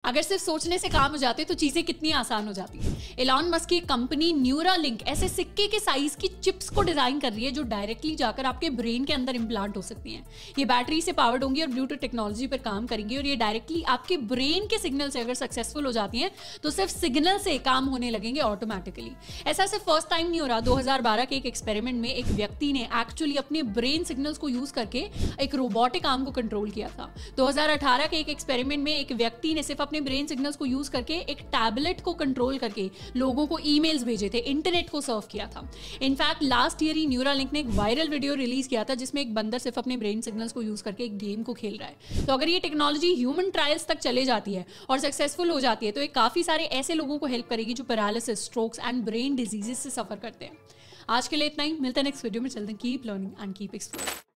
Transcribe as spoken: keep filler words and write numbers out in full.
अगर सिर्फ सोचने से काम हो जाते तो चीजें कितनी आसान हो जाती। एलॉन मस्क की कंपनी न्यूरालिंक ऐसे सिक्के के साइज की चिप्स को डिजाइन कर रही है जो डायरेक्टली जाकर आपके ब्रेन के अंदर इम्प्लांट हो सकती हैं। ये बैटरी से पावर्ड होंगी और ब्लूटूथ टेक्नोलॉजी पर काम करेंगी और ये डायरेक्टली आपके ब्रेन के सिग्नल से अगर सक्सेसफुल हो जाती हैं तो सिर्फ सिग्नल से काम होने लगेंगे ऑटोमेटिकली। ऐसा सिर्फ फर्स्ट टाइम नहीं हो रहा। दो हज़ार बारह के एक एक्सपेरिमेंट में एक व्यक्ति ने एक्चुअली अपने ब्रेन सिग्नल्स को यूज करके एक रोबोटिक आर्म को कंट्रोल किया था। दो हज़ार अठारह के एक एक्सपेरिमेंट में एक व्यक्ति ने सिर्फ अपने ब्रेन सिग्नल्स को यूज करके एक टैबलेट को कंट्रोल करके लोगों को ईमेल्स भेजे थे, इंटरनेट को सर्व किया था। इनफैक्ट लास्ट ईयर ही न्यूरालिंक ने एक वायरल वीडियो रिलीज किया था जिसमें एक बंदर सिर्फ अपने ब्रेन सिग्नल्स को यूज करके एक गेम को खेल रहा है। तो अगर ये टेक्नोलॉजी ह्यूमन ट्रायल्स तक चले जाती है और सक्सेसफुल हो जाती है तो ये काफी सारे ऐसे लोगों को हेल्प करेगी जो paralysis, strokes and brain diseases से सफर करते हैं। आज के लिए इतना ही, मिलते हैं नेक्स्ट वीडियो में। चलते हैं, keep learning and keep exploring.